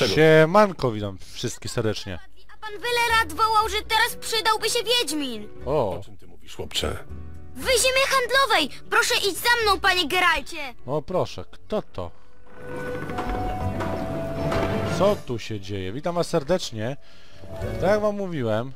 Siemanko, witam wszystkich serdecznie. A pan Welerat wołał, że teraz przydałby się Wiedźmin. O, czym ty mówisz, chłopcze? W ziemi handlowej! Proszę iść za mną, panie Geralcie! o proszę, kto to? Co tu się dzieje? Witam was serdecznie. Tak jak wam mówiłem,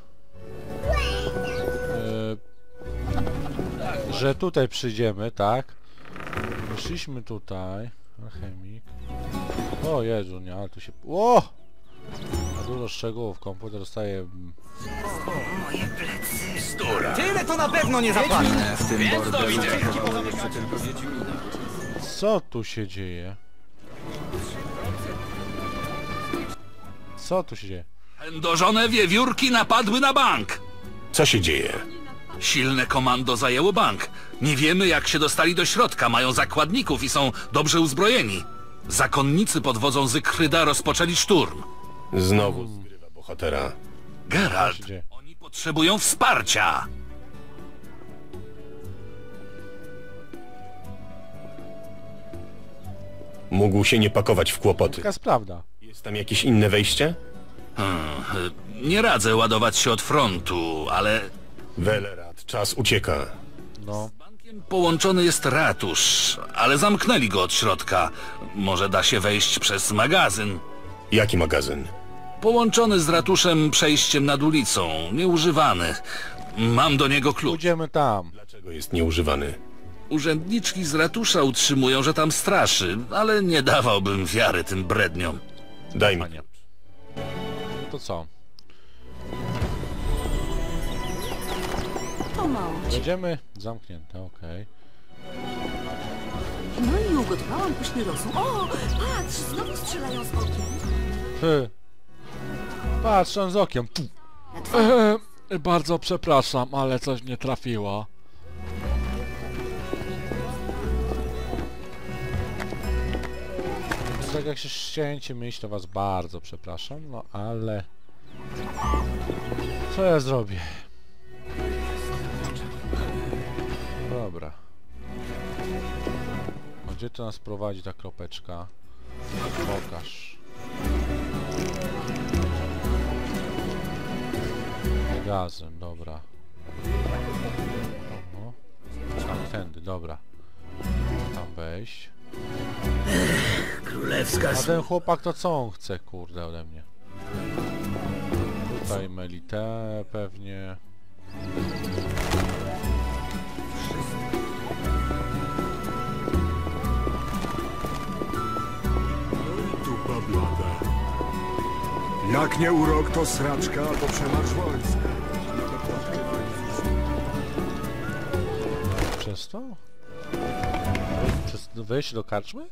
że tutaj przyjdziemy, tak? Wyszliśmy tutaj. Alchemik. O Jezu, nie, ale tu się... O! A dużo szczegółów, komputer dostaje... Moje plecy. Stura! Tyle to na pewno nie zapłacę. W tym bordelu zachowałeś jeszcze tylko Wiedźmina. Co tu się dzieje? Co tu się dzieje? Chędożone wiewiórki napadły na bank. Co się dzieje? Silne komando zajęło bank. Nie wiemy, jak się dostali do środka. Mają zakładników i są dobrze uzbrojeni. Zakonnicy pod wodzą Zygfryda rozpoczęli szturm. Znowu zgrywa bohatera. Geralt, Co się dzieje? oni potrzebują wsparcia. Mógł się nie pakować w kłopoty. Taka jest prawda. Jest tam jakieś inne wejście? Nie radzę ładować się od frontu, ale Welerat, czas ucieka. No. z bankiem połączony jest ratusz, ale zamknęli go od środka. Może da się wejść przez magazyn. Jaki magazyn? Połączony z ratuszem przejściem nad ulicą, nieużywany. Mam do niego klucz. Pójdziemy tam. Dlaczego jest nieużywany? Urzędniczki z ratusza utrzymują, że tam straszy, ale nie dawałbym wiary tym bredniom. Daj mi. Panie. No to co? Pomału. Jedziemy? Zamknięte, okej. No i ugotowałam pyszny rosół. O, patrz, znowu strzelają z okiem. Ty. Patrz, on z okiem. Pu. Bardzo przepraszam, ale coś mnie trafiło. Tak jak się ścięcie myśl, to was bardzo przepraszam, no ale... Co ja zrobię? Dobra. A gdzie to nas prowadzi ta kropeczka? Pokaż. Magazyn, dobra. Oho. Tam tędy, dobra. Tam wejść. Królewska A ten chłopak to co on chce, kurde, ode mnie? Tutaj Melite pewnie. Dupa blada. Jak nie urok, to sraczka albo przemarsz wojska. Przez to? Przez wejście do karczmy?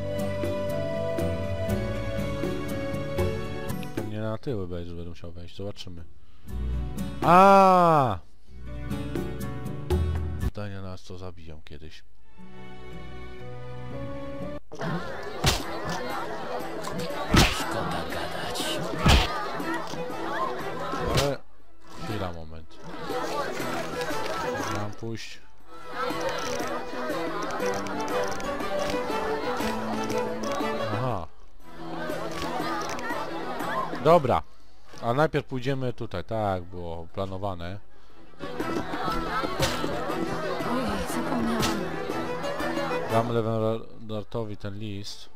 Pewnie na tyły będę musiał wejść, zobaczymy. A! Zdania nas to zabiją kiedyś. Szkoda gadać. Ale... Chwila, moment. Mam pójść. Aha. Dobra. A najpierw pójdziemy tutaj, tak było planowane. Ojej, zapomniałam. Damy Levenartowi ten list.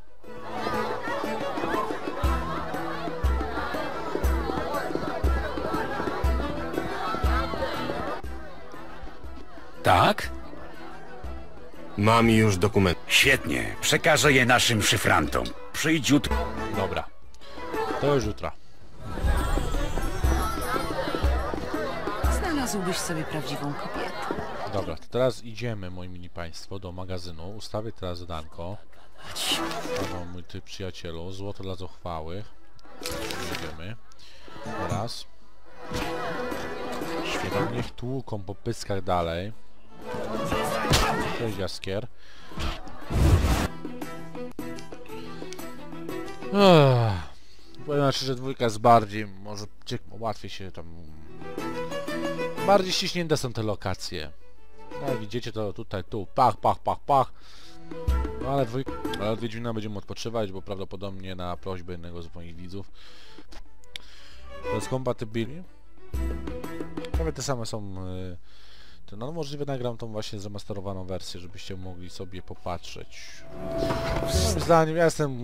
Tak? Mam już dokument. Świetnie. Przekażę je naszym szyfrantom. Przyjdź jutro. Dobra. To już jutra. Znalazłbyś sobie prawdziwą kobietę. Dobra, to teraz idziemy, moi mili państwo, do magazynu. Ustawię teraz zadanko. O, mój ty przyjacielu, złoto dla zuchwałych. Idziemy. Teraz. Świetnie, niech tłuką po pyskach dalej. Cześć, jaskier. Powiem szczerze, że dwójka jest bardziej, może łatwiej się tam... Bardziej ściśnięte są te lokacje. No jak widzicie, to tutaj, tu, pach, pach, pach, pach. No ale od Wiedźmina będziemy odpoczywać, bo prawdopodobnie na prośbę jednego z moich widzów. To jest kompatybilny. Prawie te same są... No możliwe nagram tą właśnie zremasterowaną wersję, żebyście mogli sobie popatrzeć. Moim zdaniem ja jestem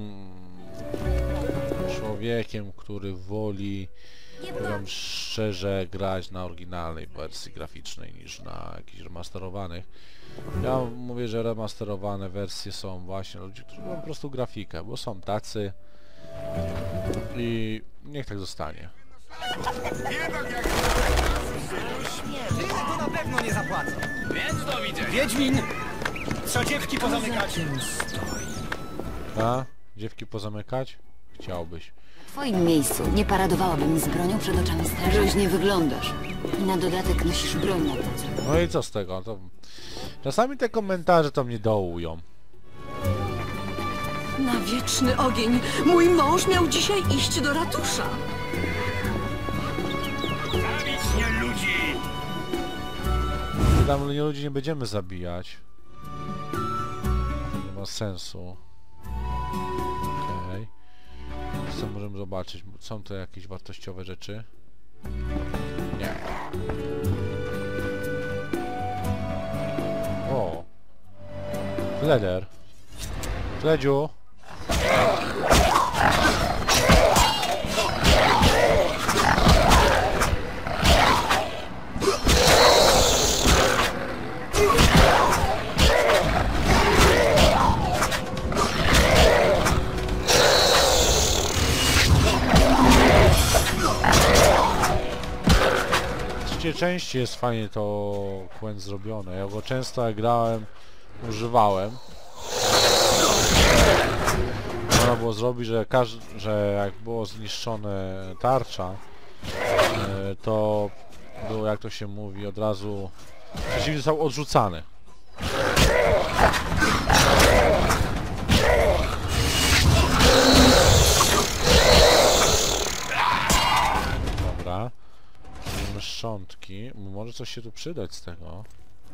człowiekiem, który woli, powiem szczerze, grać na oryginalnej wersji graficznej niż na jakichś remasterowanych. Ja mówię, że remasterowane wersje są właśnie ludzi, którzy mają po prostu grafikę, bo są tacy i niech tak zostanie. To na pewno nie zapłacą. Więc to widzę. Wiedźmin! Co dziewki pozamykać? A? Dziewki pozamykać? Chciałbyś. W twoim miejscu nie paradowałabym z bronią przed oczami straży. Groźnie wyglądasz. I na dodatek nosisz broń na plecy. No i co z tego? To... Czasami te komentarze to mnie dołują. Na wieczny ogień! Mój mąż miał dzisiaj iść do ratusza. Zabić nie ludzi! Tam ludzi nie będziemy zabijać. Nie ma sensu. Okej. Co możemy zobaczyć? Są to jakieś wartościowe rzeczy? Nie. O! Fleder. Fledziu! Części jest fajnie to Quen zrobione. Ja go często jak grałem, używałem. Można było zrobić, że jak było zniszczone tarcza, to było, jak to się mówi, od razu przeciwnik został odrzucany. Dobra. Mamy szczątki. Może coś się tu przydać z tego.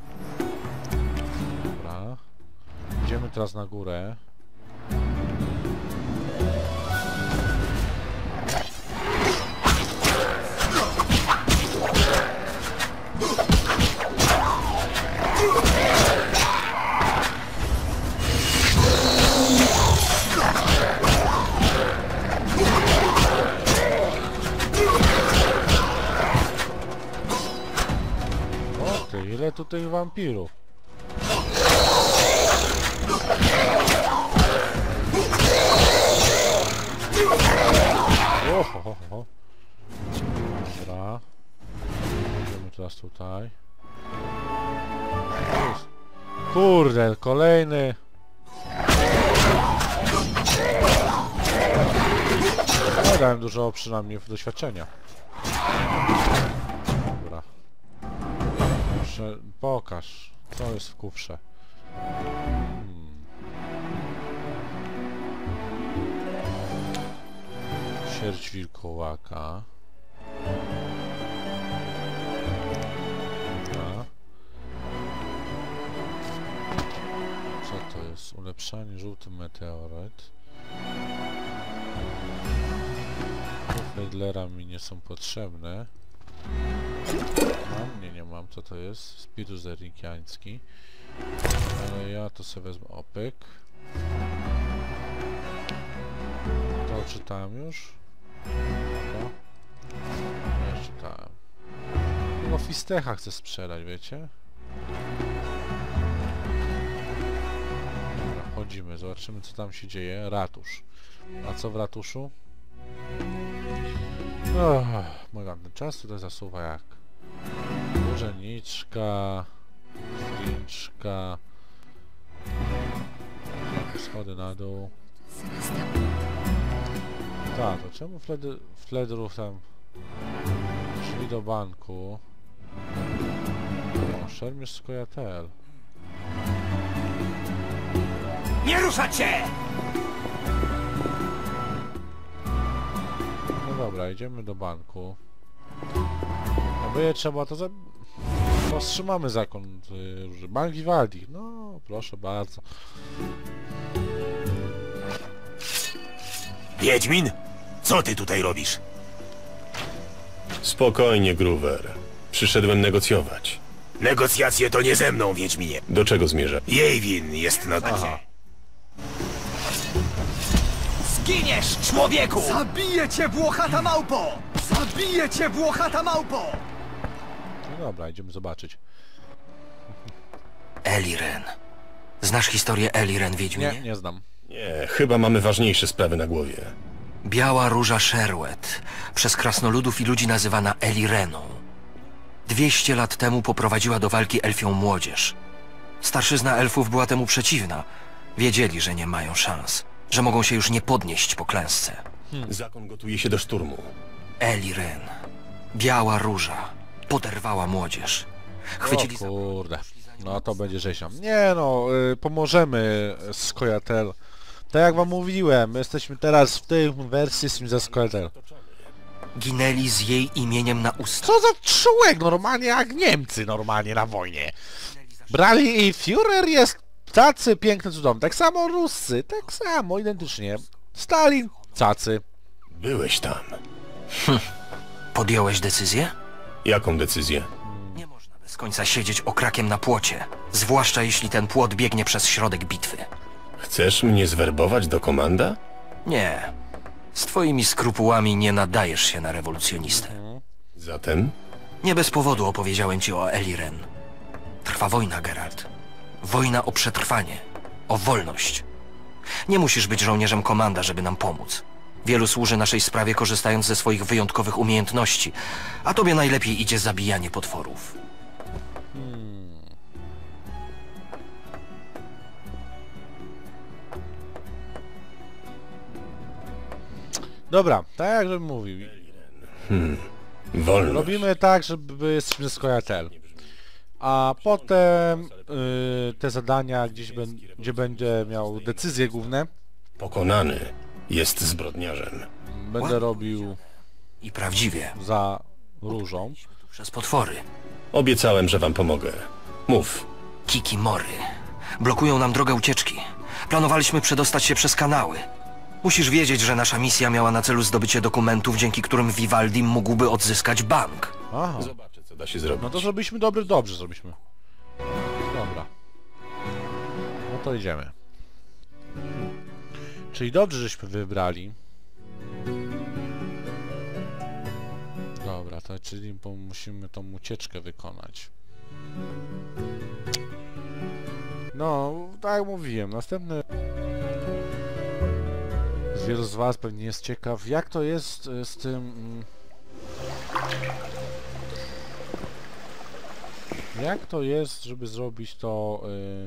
Dobra. Idziemy teraz na górę. Ile tu tych wampirów? Ohohoho. Dobra. Idziemy teraz tutaj. Kurde, kolejny. Ja dałem dużo przynajmniej doświadczenia. Dobra. Pokaż, co jest w kufrze. Sierść wilkołaka. Dobra. Co to jest? Ulepszanie, żółty meteoryt. Fedlera mi nie są potrzebne. Mam? Nie mam. Co to jest? Spirus zerikiański. Ale ja to sobie wezmę. Opyk. To czytałem już? To? Nie czytałem. No Fistecha chcę sprzedać, wiecie? Dobra, chodzimy, zobaczymy co tam się dzieje. Ratusz. A co w ratuszu? Mój ten czas tutaj zasuwa jak urzędniczka, flinczka, schody na dół. Tak, to czemu Fledrów tam szli do banku? O, szermierz Skojatel. Nie ruszacie! No dobra, idziemy do banku. No by je trzeba to Powstrzymamy zakon Bank Vivaldi. No, proszę bardzo. Wiedźmin? Co ty tutaj robisz? Spokojnie, Gruwer. Przyszedłem negocjować. Negocjacje to nie ze mną, Wiedźminie. Do czego zmierza? Jej win jest na Aha. Zginiesz, człowieku! Zabiję cię, włochata małpo! Zabiję cię, włochata małpo! No dobra, idziemy zobaczyć. Eliren. Znasz historię Eliren, Wiedźminie? Nie, nie znam. Nie, chyba mamy ważniejsze sprawy na głowie. Biała Róża Sherwood, przez krasnoludów i ludzi nazywana Elireną. 200 lat temu poprowadziła do walki elfią młodzież. Starszyzna elfów była temu przeciwna. Wiedzieli, że nie mają szans, że mogą się już nie podnieść po klęsce. Zakon gotuje się do szturmu. Eliren, Biała Róża, poderwała młodzież. Chwycili O kurde, no to będzie rzeźnia. Nie no, pomożemy Scoia'tael. Tak jak wam mówiłem, jesteśmy teraz w tej wersji, jesteśmy za Scoia'tael. Ginęli z jej imieniem na ustach. Co za człowiek, normalnie jak Niemcy normalnie na wojnie. Brali i Führer jest tacy piękny, cudowny. Tak samo Ruscy, tak samo, identycznie. Stalin, cacy. Byłeś tam. Podjąłeś decyzję? Jaką decyzję? Nie można bez końca siedzieć okrakiem na płocie, zwłaszcza jeśli ten płot biegnie przez środek bitwy. Chcesz mnie zwerbować do komanda? Nie. Z twoimi skrupułami nie nadajesz się na rewolucjonistę. Zatem? Nie bez powodu opowiedziałem ci o Eliren. Trwa wojna, Geralt. Wojna o przetrwanie. O wolność. Nie musisz być żołnierzem komanda, żeby nam pomóc. Wielu służy naszej sprawie, korzystając ze swoich wyjątkowych umiejętności, a tobie najlepiej idzie zabijanie potworów. Dobra, tak jak żebym mówił. Wolność. Robimy tak, żeby jesteśmy Scoia'tael. A potem te zadania, gdzie będzie miał decyzje główne, Pokonany jest zbrodniarzem. będę robił I prawdziwie. za Różą. Przez potwory. Obiecałem, że wam pomogę. Mów. Kikimory. Blokują nam drogę ucieczki. Planowaliśmy przedostać się przez kanały. Musisz wiedzieć, że nasza misja miała na celu zdobycie dokumentów, dzięki którym Vivaldi mógłby odzyskać bank. Aha, Zobaczę, co da się zrobić. no to zrobiliśmy dobrze zrobiliśmy. Dobra. No to idziemy. Czyli dobrze, żeśmy wybrali. Dobra, to czyli musimy tą ucieczkę wykonać. No, tak jak mówiłem, następny... Wielu z was pewnie jest ciekaw, jak to jest z tym... Jak to jest, żeby zrobić to...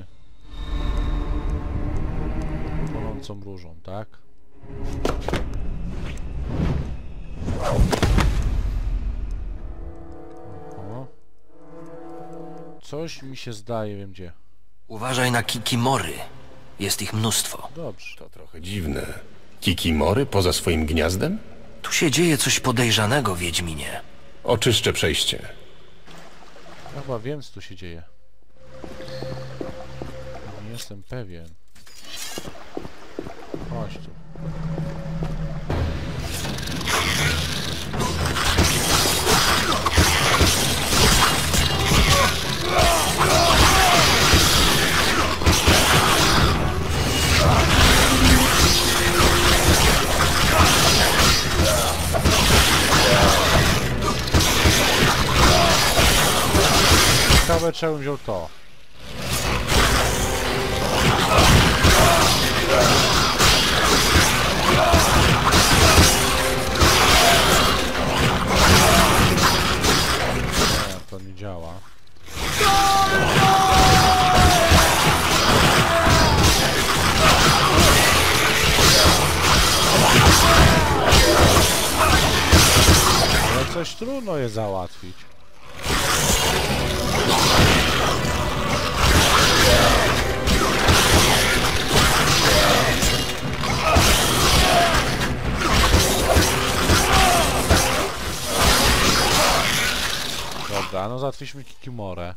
płonącą różą, tak? O. Coś mi się zdaje, wiem gdzie. Uważaj na kikimory. Jest ich mnóstwo. Dobrze. To trochę dziwne. Kikimory poza swoim gniazdem? Tu się dzieje coś podejrzanego, Wiedźminie. Oczyszczę przejście. Ja chyba wiem, co tu się dzieje. Nie jestem pewien. Chodź tu. Ciekawe, czemu wziął to. Nie, to nie działa. Ale coś trudno je załatwić. Dobra, no załatwiliśmy Kikimorę.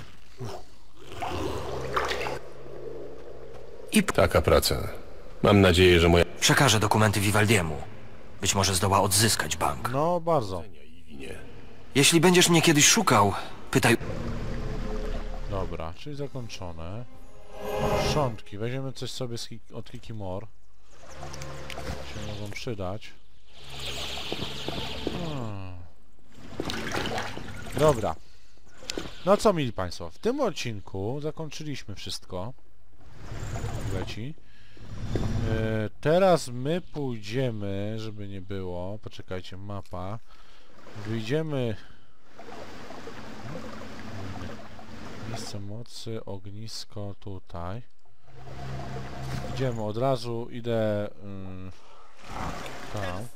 I Taka praca. Mam nadzieję, że moja... przekażę dokumenty Vivaldiemu. Być może zdoła odzyskać bank. No, bardzo. Jeśli będziesz mnie kiedyś szukał, pytaj... Dobra, czyli zakończone. Szczątki. Weźmiemy coś sobie od Kikimor. Się mogą przydać. Dobra. No co, mili Państwo, w tym odcinku zakończyliśmy wszystko. Leci. Teraz my pójdziemy, żeby nie było, poczekajcie, mapa. Wyjdziemy... Miejsce mocy, ognisko tutaj. Idziemy od razu, idę... tam.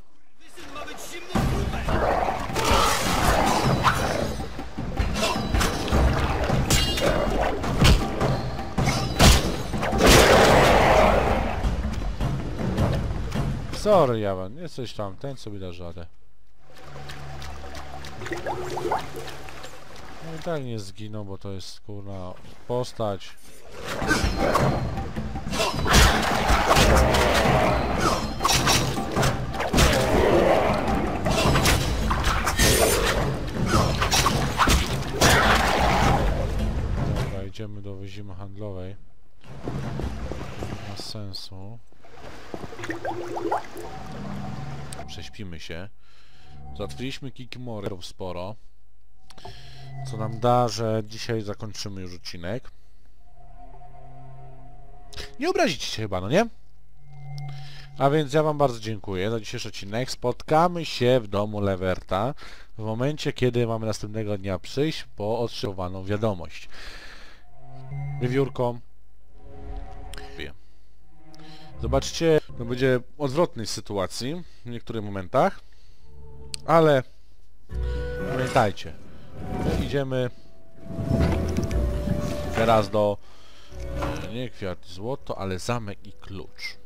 Sorry, Jawan, jesteś tam, ten sobie da radę. No i tak nie zginął, bo to jest kurna postać. Dobra, idziemy do wyzimy handlowej. Nie ma sensu. Prześpimy się. Załatwiliśmy Kikimorów sporo. Co nam da, że dzisiaj zakończymy już odcinek. Nie obrazicie się chyba, no nie? A więc ja wam bardzo dziękuję za dzisiejszy odcinek. Spotkamy się w domu Leverta w momencie, kiedy mamy następnego dnia przyjść po otrzymaną wiadomość. Wiewiórką. Zobaczcie, to będzie odwrotnej sytuacji w niektórych momentach, ale pamiętajcie, idziemy teraz do nie kwiat złoto, ale zamek i klucz.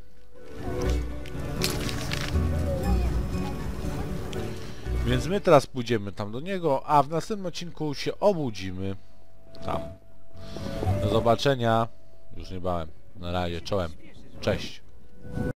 Więc my teraz pójdziemy tam do niego, a w następnym odcinku się obudzimy tam. Do zobaczenia już niebawem. Na razie, czołem. Cześć.